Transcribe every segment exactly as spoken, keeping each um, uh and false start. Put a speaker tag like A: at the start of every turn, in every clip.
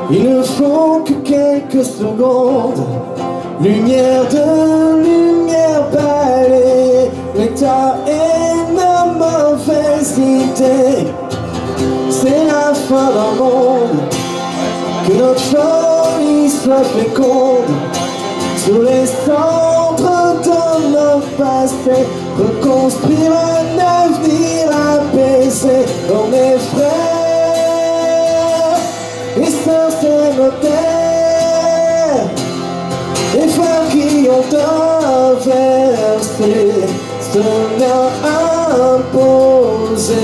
A: Il ne faut que quelques secondes, lumière de lumière balayée, l'état est ma mauvaise idée. C'est la fin d'un monde, que notre folie soit féconde. Sous les cendres de nos passés, reconstruire un avenir apaisé. Oh mes frères et sœurs, c'est nos terres, les femmes qui ont inversé ce lien imposé.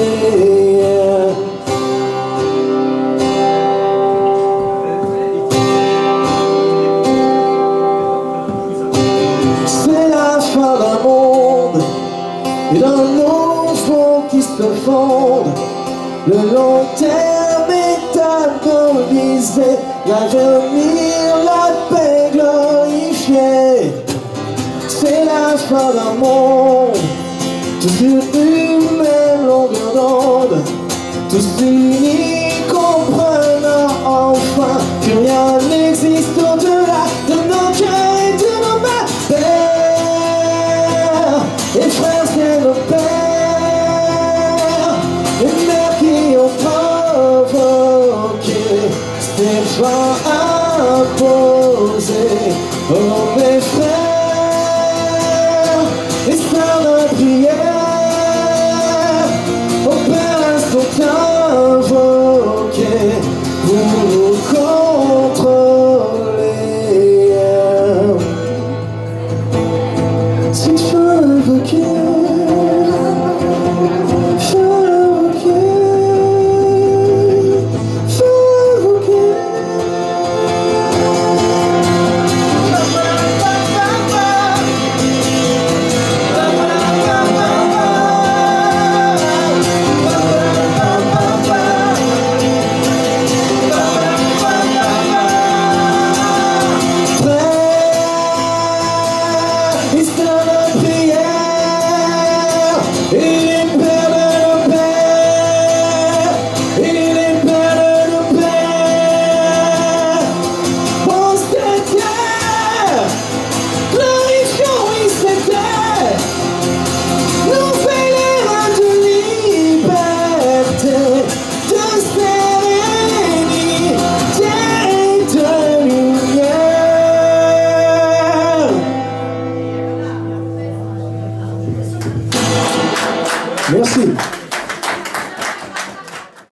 A: C'est la fin d'un monde et d'un nouveau qui se fonde. Le long terme est agonisé, l'avenir, la paix glorifiée. C'est la fin d'un monde, tous sur une même longueur d'onde, tous unis comprenant enfin que rien n'existe au-delà de nos cœurs et de nos mains. Pères et frères, c'est nos pères, les mères qui ont provoqué ces fins imposés. Oh mes frères et sœurs de prière, au Père sont invoqués pour nous contrôler. C'est fin invoquée, fin invoquée, fin invoquée. Merci.